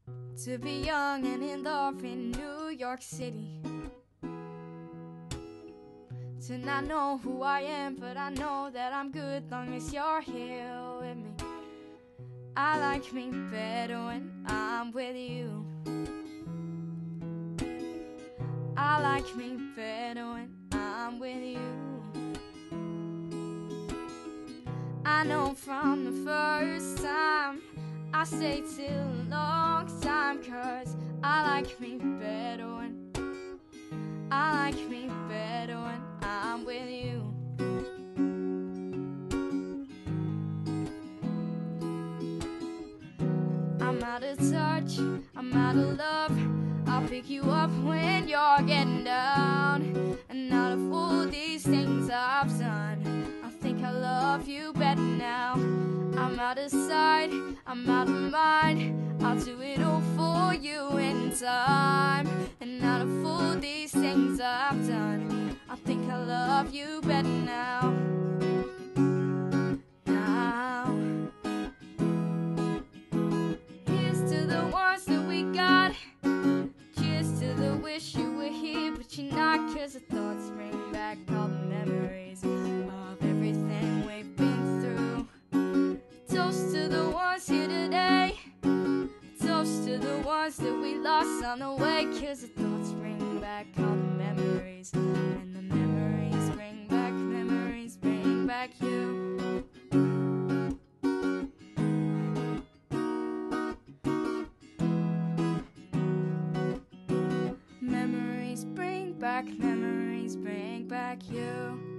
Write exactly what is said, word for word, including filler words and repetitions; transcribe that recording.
to be young and in love in New York City. To not know who I am, but I know that I'm good long as you're here with me. I like me better when I'm with you. I like me better when I'm with you. I know from the first time I stayed till a long time, 'cause I like me better when I like me better when I'm with you. I'm out of touch, I'm out of love. I'll pick you up when you're getting down. And out of all these things I've done, I think I love you better now. I'm out of sight, I'm out of mind. I'll do it all for you in time. And out of all these things I've done, I think I love you better now. Now, here's to the ones that we got. Cheers to the wish you were here, but you're not, 'cause the thoughts bring back all the memories of everything we've been through. Toast to the ones here today. Toast to the ones that we lost on the way, 'cause the thoughts bring back all the memories. And the memories bring back, memories bring back you. Memories bring back, memories bring back you.